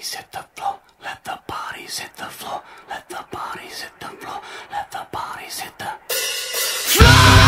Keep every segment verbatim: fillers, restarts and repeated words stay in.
bodies hit the floor. Let the bodies hit the floor. Let the bodies hit the floor. Let the bodies hit the floor.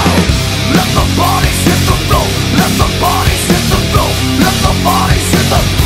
Let the bodies hit the floor. Let the bodies hit the